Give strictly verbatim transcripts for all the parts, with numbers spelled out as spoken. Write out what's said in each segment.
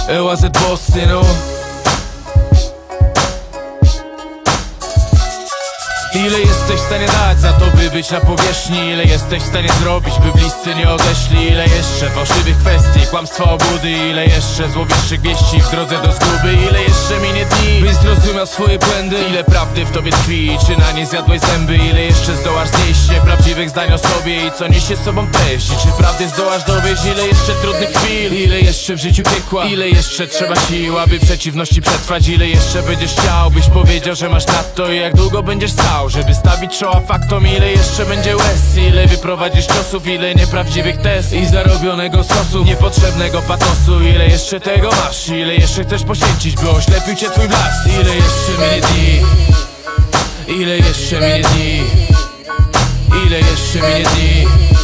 E O A Z Boss, synu. Ile jesteś w stanie dać za to, by być na powierzchni? Ile jesteś w stanie zrobić, by bliscy nie odeszli? Ile jeszcze fałszywych kwestii, kłamstwa, obłudy? Ile jeszcze złowieszczych wieści w drodze do zguby? Ile jeszcze minie dni, by zrozumiał swoje błędy? Ile prawdy w tobie tkwi, czy na nie zjadłeś zęby? Ile jeszcze zdołasz znieść nieprawdziwych zdań o sobie i co niesie z sobą treść? I czy prawdy zdołasz dowieść? Ile jeszcze trudnych chwil? Ile jeszcze w życiu piekła? Ile jeszcze trzeba sił, aby przeciwności przetrwać? Ile jeszcze będziesz chciał, byś powiedział, że masz nadto? I jak długo będziesz stał, żeby stawić czoła faktom? Ile jeszcze będzie łez? Ile wyprowadzisz ciosów? Ile nieprawdziwych test i zarobionego sosu, niepotrzebnego patosu? Ile jeszcze tego masz? Ile jeszcze chcesz poświęcić, by oślepił cię twój blask? Ile jeszcze minie dni? Ile jeszcze minie dni? Ile jeszcze minie dni?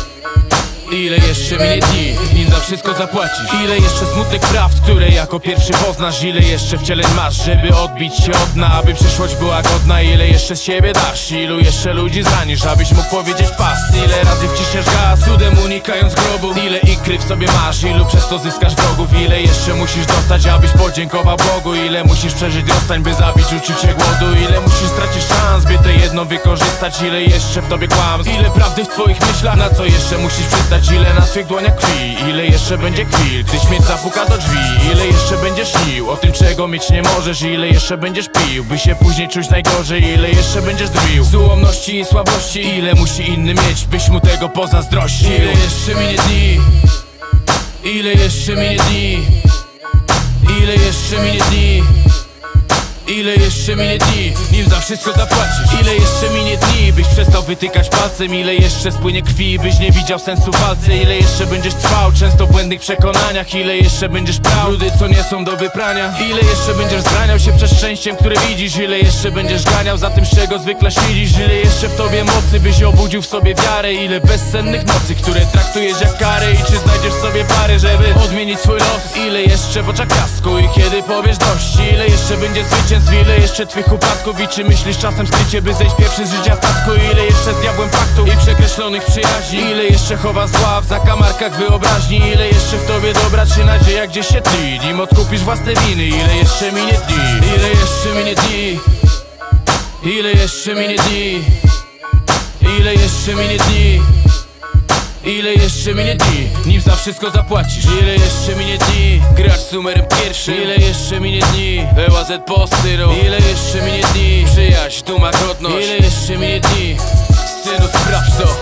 Ile jeszcze minie dni, nim za wszystko zapłacisz? Ile jeszcze smutnych prawd, które jako pierwszy poznasz? Ile jeszcze wcieleń masz, żeby odbić się od dna, aby przyszłość była godna? Ile jeszcze z siebie dasz? Ilu jeszcze ludzi zranisz, abyś mógł powiedzieć pas? Ile razy wciśniesz gaz, cudem unikając grobu? Ile ikry w sobie masz, ilu przez to zyskasz wrogów? Ile jeszcze musisz dostać, abyś podziękował Bogu? Ile musisz przeżyć rozstań, by zabić uczucie głodu? Ile musisz stracić szans, by te jedno wykorzystać? Ile jeszcze w tobie kłamstw? Ile prawdy w twoich myślach? Na co jeszcze musisz przystać? Ile na twych dłoniach krwi? Ile jeszcze będzie chwil, gdy śmierć zapuka do drzwi? Ile jeszcze będziesz śnił o tym, czego mieć nie możesz? Ile jeszcze będziesz pił, by się później czuć najgorzej? Ile jeszcze będziesz drwił z ułomności i słabości? Ile musi inny mieć, byś mu tego pozazdrościł? Ile jeszcze minie dni? Ile jeszcze minie dni? Ile jeszcze minie dni? Ile jeszcze minie dni, nim za wszystko zapłacisz? Ile jeszcze minie dni, byś przestał wytykać palcem? Ile jeszcze spłynie krwi, byś nie widział sensu w walce? Ile jeszcze będziesz trwał, często w błędnych przekonaniach? Ile jeszcze będziesz prał ludy, co nie są do wyprania? Ile jeszcze będziesz zraniał się przez szczęściem, które widzisz? Ile jeszcze będziesz ganiał za tym, z czego zwykle siedzisz? Ile jeszcze w tobie mocy, byś obudził w sobie wiarę? Ile bezsennych nocy, które traktujesz jak karę? I czy znajdziesz sobie pary, żeby odmienić swój los? Ile jeszcze w oczach piasku i kiedy powiesz dość? Ile jeszcze będzie zwycięstw? Ile jeszcze twych upadków i czy myślisz czasem skrycie, by zejść pierwszy z życia statku? Ile jeszcze z diabłem paktu i przekreślonych przyjaźni? Ile jeszcze chowa zła w zakamarkach wyobraźni? Ile jeszcze w tobie dobra czy nadzieja gdzieś się tli, nim odkupisz własne winy? Ile jeszcze minie dni? Ile jeszcze minie dni? Ile jeszcze minie dni? Ile jeszcze minie dni? Ile jeszcze minie dni, nim za wszystko zapłacisz? Ile jeszcze minie dni, gracz z numerem pierwszym? Ile jeszcze minie dni, E O A Z Boss, synu? Ile jeszcze minie dni, przyjaźń, duma, godność? Ile jeszcze minie dni, synu, sprawdź to.